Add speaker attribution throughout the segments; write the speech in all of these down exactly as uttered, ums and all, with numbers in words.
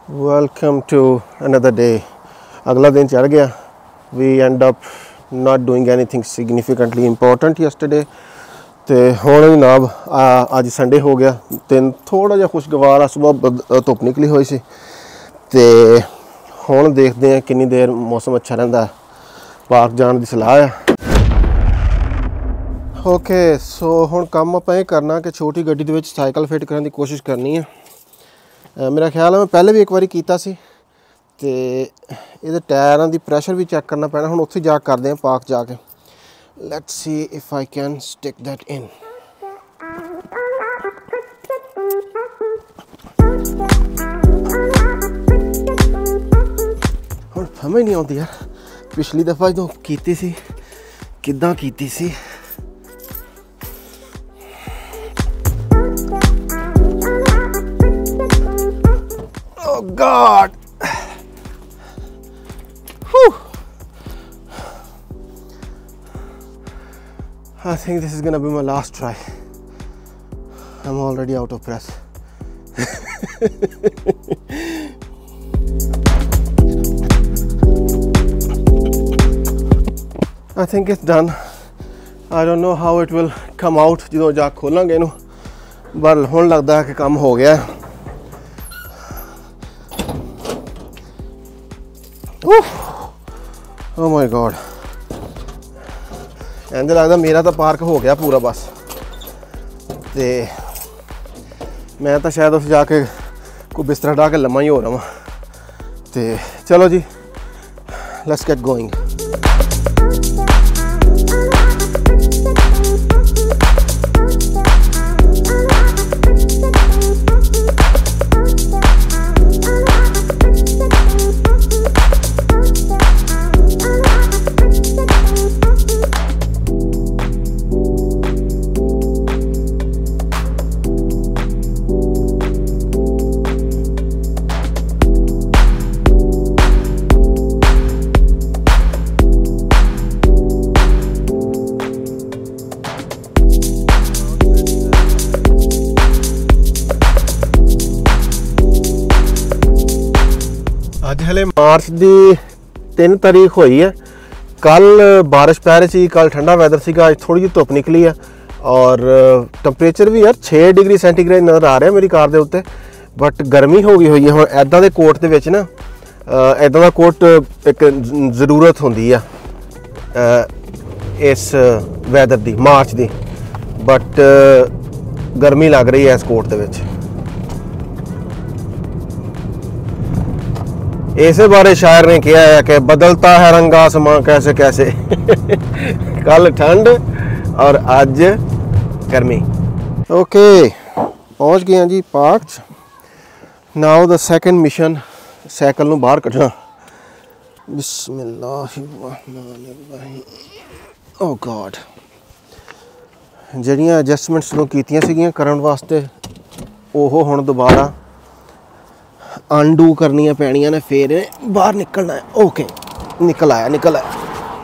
Speaker 1: Welcome to another day. अगला दिन चढ़ गया. We end up not doing anything significantly important yesterday. ਤੇ ਹੁਣ ਜਨਾਬ ਅੱਜ ਸੰਡੇ ਹੋ ਗਿਆ. ਦਿਨ ਥੋੜਾ ਜਿਹਾ ਖੁਸ਼ਗਵਾਰ ਆ. ਸਵੇਰ ਧੁੱਪ ਨਿਕਲੀ ਹੋਈ ਸੀ ਤੇ ਹੁਣ ਦੇਖਦੇ ਆ ਕਿੰਨੀ ਦੇਰ ਮੌਸਮ ਅੱਛਾ ਰਹਿੰਦਾ. ਪਾਰਕ ਜਾਣ ਦੀ ਸਲਾਹ ਆ. ਓਕੇ ਸੋ ਹੁਣ ਕੰਮ ਆਪਾਂ ਇਹ ਕਰਨਾ ਕਿ ਛੋਟੀ ਗੱਡੀ ਦੇ ਵਿੱਚ ਸਾਈਕਲ ਫਿੱਟ ਕਰਨ ਦੀ ਕੋਸ਼ਿਸ਼ ਕਰਨੀ ਹੈ. मेरा ख्याल है मैं पहले भी एक बार किया सी ते ये टायरों की प्रैशर भी चेक करना पैना. हुण उत्थे जा करते हैं पार्क जाके. Let's see if I can stick that in. हुण समझ नहीं आती यार पिछली दफ़ा जो कीती सी किद्दां कीती सी. Oh God! Whew. I think this is gonna be my last try. I'm already out of breath. I think it's done. I don't know how it will come out ਜਦੋਂ ਜਾ ਖੋਲਾਂਗੇ ਇਹਨੂੰ ਪਰ ਹੁਣ ਲੱਗਦਾ ਹੈ ਕਿ ਕੰਮ ਹੋ ਗਿਆ. Oh my God! इंज लगता मेरा तो पार्क हो गया पूरा बस. ते मैं तो शायद उस जाके कोई बिस्तरा ढा के लम्मा ही हो रहा वहाँ. ते चलो जी लेट्स गेट गोइंग. ਅੱਜ ਹਲੇ ਮਾਰਚ ਦੀ ਤਿੰਨ ਤਾਰੀਖ ਹੋਈ ਹੈ. ਕੱਲ ਬਾਰਿਸ਼ ਪੈ ਰਹੀ ਸੀ. ਕੱਲ ਠੰਡਾ ਵੈਦਰ ਸੀਗਾ. ਅੱਜ ਥੋੜੀ ਜਿਹੀ ਧੁੱਪ ਨਿਕਲੀ ਆ ਔਰ ਟੈਂਪਰੇਚਰ ਵੀ ਯਾਰ ਛੇ ਡਿਗਰੀ ਸੈਂਟੀਗ੍ਰੇਡ ਨਜ਼ਰ ਆ ਰਿਹਾ ਮੇਰੀ ਕਾਰ ਦੇ ਉੱਤੇ. ਬਟ ਗਰਮੀ ਹੋ ਗਈ ਹੋਈ ਹੈ. ਹੁਣ ਐਦਾਂ ਦੇ ਕੋਟ ਦੇ ਵਿੱਚ ਨਾ ਐਦਾਂ ਦਾ ਕੋਟ ਇੱਕ ਜ਼ਰੂਰਤ ਹੁੰਦੀ ਆ ਇਸ ਵੈਦਰ ਦੀ ਮਾਰਚ ਦੀ. ਬਟ ਗਰਮੀ ਲੱਗ ਰਹੀ ਹੈ ਇਸ ਕੋਟ ਦੇ ਵਿੱਚ. इसे बारे शायर ने किया है कि बदलता है रंग आसमां कैसे कैसे. कल ठंड और आज गर्मी. ओके पहुंच गए हैं जी park. Now the second mission cycle नूं बाहर कढ़ना. बिस्मिल्लाहिर्रहमानिर्रहीम. ओ गॉड ਜਿਹੜੀਆਂ ਐਡਜਸਟਮੈਂਟਸ ਨੂੰ ਕੀਤੀਆਂ ਸੀਗੀਆਂ ਕਰਨ ਵਾਸਤੇ ਉਹ ਹੁਣ ਦੁਬਾਰਾ अनडू करनियां पैनियां ने फिर बाहर निकलना है. ओके निकल आया निकल आया.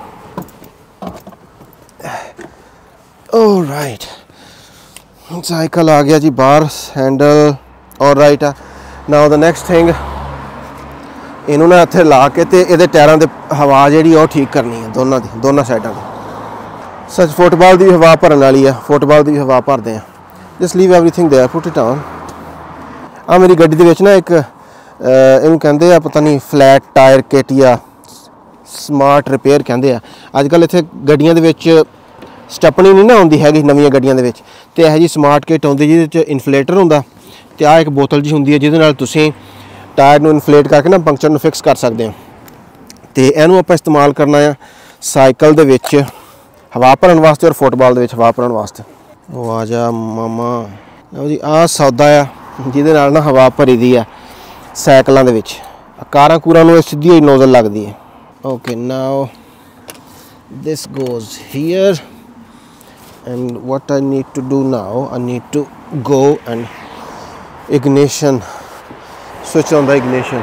Speaker 1: ऑलराइट साइकिल आ गया जी बाहर. हैंडल ऑलराइट है. नाउ द नैक्सट थिंग इनू ना इत्थे ला के ते इहदे टायरां दे हवा जिहड़ी ओह ठीक करनी है दोनों दी दोनों साइडां दी. सच फुटबॉल दी हवा भरन वाली है. फुटबॉल दी हवा भरदे हैं. Just leave everything there put it on. आ मेरी गड्डी दे विच ना एक ਇਹਨੂੰ ਕਹਿੰਦੇ ਆ ਪਤਾ ਨਹੀਂ ਫਲੈਟ ਟਾਇਰ ਕਿਟ ਜਾਂ ਸਮਾਰਟ ਰਿਪੇਅਰ ਕਹਿੰਦੇ ਆ. ਅੱਜ ਕੱਲ੍ਹ ਇੱਥੇ ਗੱਡੀਆਂ ਦੇ ਵਿੱਚ ਸਟੈਪਣੀ ਨਹੀਂ ਨਾ ਆਉਂਦੀ ਹੈਗੀ ਨਵੀਆਂ ਗੱਡੀਆਂ ਦੇ ਵਿੱਚ. ਅਤੇ ਇਹੋ ਜਿਹੀ ਸਮਾਰਟ ਕਿਟ ਆਉਂਦੀ ਜਿਹਦੇ 'ਚ ਇਨਫਲੇਟਰ ਹੁੰਦਾ ਅਤੇ ਆਹ ਇੱਕ ਬੋਤਲ ਜਿਹੀ ਹੁੰਦੀ ਹੈ ਜਿਹਦੇ ਨਾਲ ਤੁਸੀਂ ਟਾਇਰ ਨੂੰ ਇਨਫਲੇਟ ਕਰਕੇ ਨਾ ਪੰਕਚਰ ਨੂੰ ਫਿਕਸ ਕਰ ਸਕਦੇ ਹੋ. ਅਤੇ ਇਹਨੂੰ ਆਪਾਂ ਇਸਤੇਮਾਲ ਕਰਨਾ ਆ ਸਾਈਕਲ ਦੇ ਵਿੱਚ ਹਵਾ ਭਰਨ ਵਾਸਤੇ ਔਰ ਫੁੱਟਬਾਲ ਦੇ ਵਿੱਚ ਹਵਾ ਭਰਨ ਵਾਸਤੇ. ਉਹ ਆ ਜਾ ਮਾਮਾ. ਲਓ ਜੀ ਆਹ ਸੌਦਾ ਆ ਜਿਹਦੇ ਨਾਲ ਨਾ ਹਵਾ ਭਰੀ ਦੀ ਆ ਸਾਈਕਲਾਂ ਦੇ ਵਿੱਚ. ਕਾਰਾਂ ਕੂਰਾਂ ਨੂੰ ਸਿੱਧੀ ਹੋਈ ਨੋਜ਼ਲ ਲੱਗਦੀ ਹੈ. Okay now this goes here and what I need to do now I need to go and ignition switch on the ignition.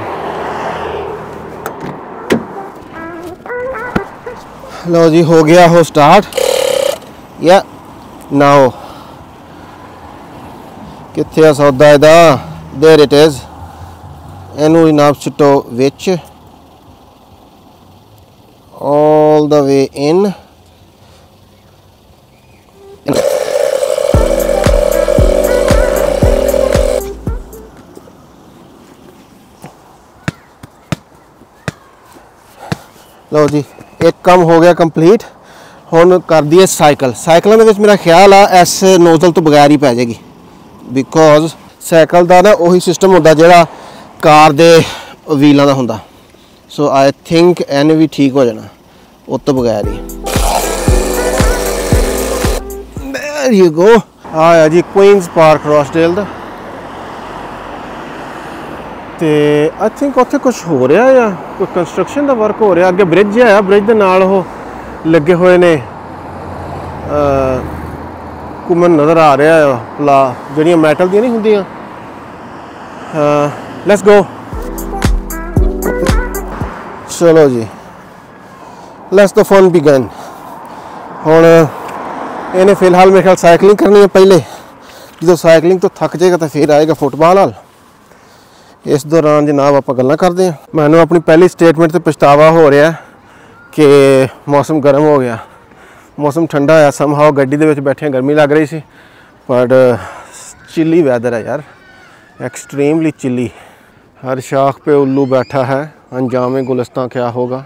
Speaker 1: लो जी हो गया हो स्टार्ट. या नाउ कित्थे सौदा इहदा. There it is. ਇਹਨੂੰ ਜਨਾਬ ਸਿੱਟੋ ਵਿੱਚ all the way in ਲਓ ਜੀ ਇੱਕ ਕੰਮ ਹੋ ਗਿਆ ਕੰਪਲੀਟ। ਹੁਣ ਕਰ ਦਈਏ ਸਾਈਕਲ। ਸਾਈਕਲਾਂ ਦੇ ਵਿੱਚ ਮੇਰਾ ਖਿਆਲ ਆ ਇਸ ਨੋਜ਼ਲ ਤੋਂ ਬਗੈਰ ਹੀ ਪੈ ਜਾਏਗੀ, ਬਿਕੋਜ਼ ਸਾਈਕਲ ਦਾ ਨਾ ਉਹੀ ਸਿਸਟਮ ਹੁੰਦਾ ਜਿਹੜਾ ਕਾਰ ਦੇ ਵੀਲਾਂ ਦਾ ਹੁੰਦਾ। ਸੋ ਆਈ ਥਿੰਕ ਇਹਨੇ ਵੀ ਠੀਕ ਹੋ ਜਾਣਾ ਉਹ ਤੋਂ ਬਗੈਰ ਹੀ। ਦੇयर ਯੂ ਗੋ। ਆ ਜੀ ਕੁਈਨਸ ਪਾਰਕ ਰੋਸਡੇਲ ਦਾ, ਤੇ ਆਈ ਥਿੰਕ ਉੱਥੇ ਕੁਛ ਹੋ ਰਿਹਾ ਆ, ਕੋਈ ਕੰਸਟਰਕਸ਼ਨ ਦਾ ਵਰਕ ਹੋ ਰਿਹਾ। ਅੱਗੇ ਬ੍ਰਿਜ ਆ, ਬ੍ਰਿਜ ਦੇ ਨਾਲ ਉਹ ਲੱਗੇ ਹੋਏ ਨੇ ਘੁੰਮਣ ਨਜ਼ਰ ਆ ਰਿਹਾ ਆ ਪਲਾ ਜਿਹੜੀਆਂ ਮੈਟਲ ਦੀਆਂ ਨਹੀਂ ਹੁੰਦੀਆਂ। Let's go. ਚਲੋ ਜੀ ਲੈਟਸ ਦ ਫਨ ਬਿਗਨ। ਹੁਣ ਇਹਨੇ ਫਿਲਹਾਲ ਮੇਰੇ ਖਿਆਲ ਸਾਈਕਲਿੰਗ ਕਰਨੀ ਹੈ ਪਹਿਲੇ, ਜਦੋਂ ਸਾਈਕਲਿੰਗ ਤੋਂ ਥੱਕ ਜਾਏਗਾ ਤਾਂ ਫਿਰ ਆਏਗਾ ਫੁੱਟਬਾਲ ਨਾਲ। ਇਸ ਦੌਰਾਨ ਜਨਾਬ ਆਪਾਂ ਗੱਲਾਂ ਕਰਦੇ ਹਾਂ। ਮੈਨੂੰ ਆਪਣੀ ਪਹਿਲੀ ਸਟੇਟਮੈਂਟ ਤੇ ਪਛਤਾਵਾ ਹੋ ਰਿਹਾ ਕਿ ਮੌਸਮ ਗਰਮ ਹੋ ਗਿਆ। ਮੌਸਮ ਠੰਡਾ ਹੋਇਆ, ਸਮਹਾਓ ਗੱਡੀ ਦੇ ਵਿੱਚ ਬੈਠਿਆਂ ਗਰਮੀ ਲੱਗ ਰਹੀ ਸੀ, ਪਰ चिली वेदर है यार, एक्सट्रीमली चिली। हर शाख पे उल्लू बैठा है, अंजाम गुलिस्तां क्या होगा।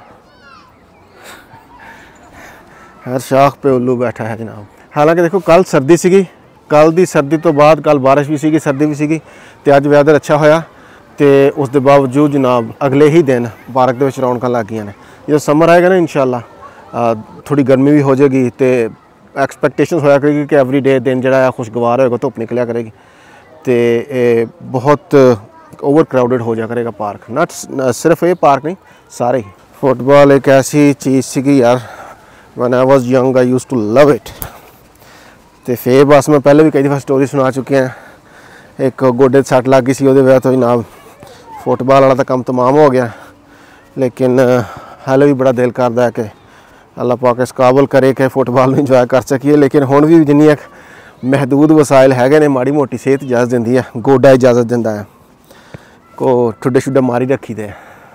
Speaker 1: हर शाख पे उल्लू बैठा है जनाब। हालांकि देखो कल सर्दी सीगी, कल दी सर्दी तो बाद कल बारिश भी सीगी, सर्दी भी सीगी, ते अज वैदर अच्छा होया। तो उस दे बावजूद जनाब अगले ही दिन पार्क के विच रौनकां लग गईयां ने। जो समर आएगा ना इंशाअल्लाह थोड़ी गर्मी भी हो जाएगी, तो एक्सपैक्टेशन होया करेगी कि एवरी डे दिन जो खुशगवार होएगा, धुप निकलिया करेगी, तो बहुत ओवर क्राउडेड हो जा करेगा पार्क। नट सिर्फ ये पार्क नहीं, सारे ही। फुटबॉल एक ऐसी चीज़ सी यार, when I was young I used to love it. तो फिर बस मैं पहले भी कई दफ़ा स्टोरी सुना चुकी हैं। एक गोडे सट लग गई सी, उहदे वजह तो जनाब फुटबॉल वाला तो काम तमाम हो गया, लेकिन हाले भी बड़ा दिल करता है कि अल्लाह पाक इस काबल करे कि फुटबॉल में इंजॉय कर सकीए। लेकिन हुण भी जिन्नी महदूद वसाइल है ने, माड़ी मोटी सेहत इजाजत देंदी है, गोडा इजाजत दिंदा है, को ठुडे शुडे मारी रखी दे।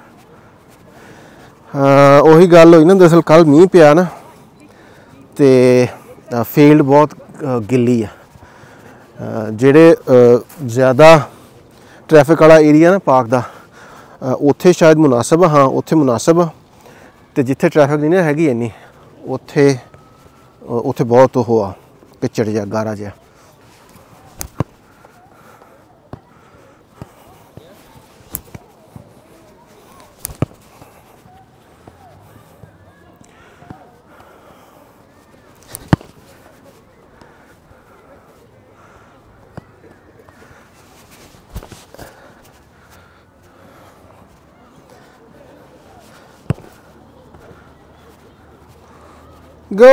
Speaker 1: उही गल होई ना, दरअसल कल मींह पिया ना, तो फील्ड बहुत गिल्ली है। जेड़े ज़्यादा ट्रैफिक वाला एरिया ना पार्क का, उत्थे शायद मुनासिब हाँ उत्थे मुनासिब, तो जिथे ट्रैफिक नहीं ना हैगी इन्नी, उत्थे उत्थे बहुत हो आ किचड़ जा गारा जा। Go!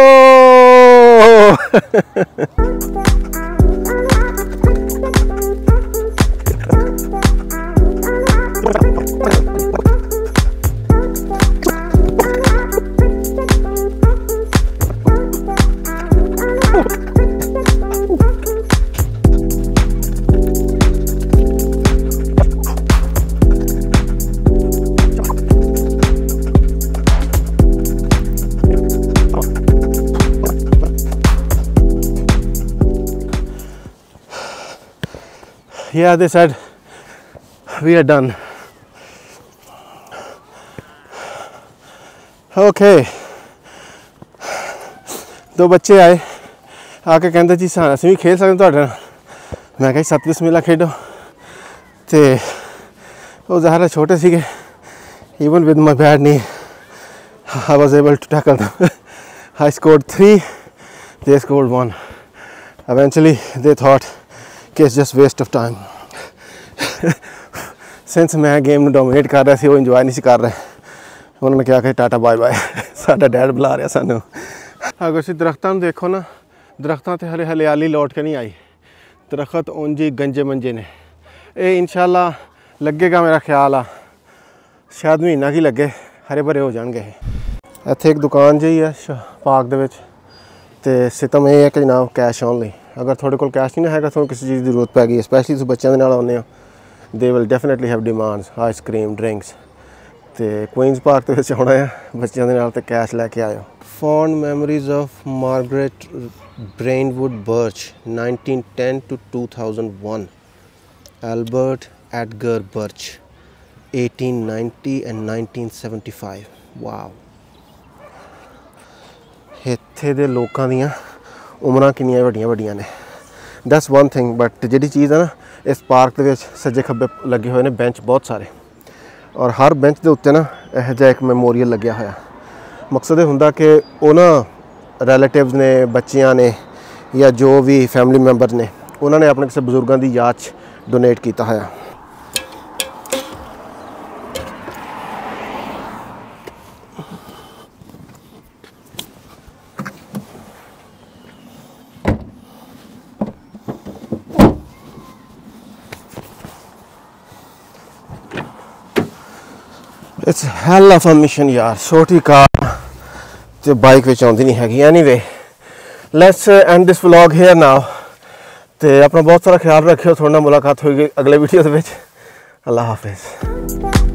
Speaker 1: Yeah, they said we are done. Okay. दो बच्चे आए आके कहते जी असीं भी खेल सकते तुहाडे नाल। मैं कहा सत बिस्मिल्ला खेडो। तो वो ज़ाहिर छोटे सीगे, even with my bad knee I was able to tackle them. I scored three, they scored one. Eventually they thought कि it's just waste of time. Since मैं गेम में डोमिनेट कर रहा सी, वो इंजॉय नहीं कर रहे, उन्होंने क्या कि टाटा बाय बाय, साडा डैड बुला रहा सानू। अगर तुसीं दरख्तां देखो ना, दरख्तां ते हले हरियाली लौट के नहीं आई, दरख्त उंज ही गंजे मंजे ने। ये इंशाल्लाह लगेगा, मेरा ख्याल आ शायद महीना की लगे, हरे भरे हो जाएंगे। इत्थे एक दुकान जी है पार्क दे विच, ते सितम ये है कि जनाब कैश ओनली। अगर थोड़े कोल कैश नहीं है, थोड़ा किसी चीज़ की जरूरत पै गई, स्पैशली तुसीं बच्चों के नाल आउंदे हो, they will definitely have demands, ice cream, drinks. ਤੇ ਕੁਈਨਸ ਪਾਰਕ ਦੇ ਵਿੱਚ ਆਉਣਾ ਆ ਬੱਚਿਆਂ ਦੇ ਨਾਲ ਤੇ ਕੈਸ਼ ਲੈ ਕੇ ਆਇਓ। Fond memories of Margaret Brainwood Birch, nineteen ten to two thousand one. Albert Edgar Birch, eighteen ninety and nineteen seventy-five. Wow. ਇੱਥੇ ਦੇ ਲੋਕਾਂ ਦੀਆਂ ਉਮਰਾਂ ਕਿੰਨੀਆਂ ਵੱਡੀਆਂ ਵੱਡੀਆਂ ਨੇ। That's one thing, but ਜਿਹੜੀ ਚੀਜ਼ ਹੈ ਨਾ ਇਸ ਪਾਰਕ ਦੇ ਵਿੱਚ ਸੱਜੇ ਖੱਬੇ ਲੱਗੇ ਹੋਏ ਨੇ ਬੈਂਚ ਬਹੁਤ ਸਾਰੇ, ਔਰ ਹਰ ਬੈਂਚ ਦੇ ਉੱਤੇ ਨਾ ਇਹੋ ਜਿਹਾ ਇੱਕ ਮੈਮੋਰੀਅਲ ਲੱਗਿਆ ਹੋਇਆ। ਮਕਸਦ ਇਹ ਹੁੰਦਾ ਕਿ ਉਹ ਨਾ ਰਿਲੇਟਿਵਸ ਨੇ, ਬੱਚਿਆਂ ਨੇ ਜਾਂ ਜੋ ਵੀ ਫੈਮਿਲੀ ਮੈਂਬਰ ਨੇ ਉਹਨਾਂ ਨੇ ਆਪਣੇ ਕਿਸੇ ਬਜ਼ੁਰਗਾਂ ਦੀ ਯਾਦ 'ਚ ਡੋਨੇਟ ਕੀਤਾ ਹੋਇਆ। It's hell of a mission यार, छोटी कार ते बाइक विच आउंदी नहीं हैगी। Anyway, let's end this vlog here now। ते अपना बहुत सारा ख्याल रखियो। थोड़ा मुलाकात होगी अगले वीडियो दे विच। अल्लाह हाफिज़।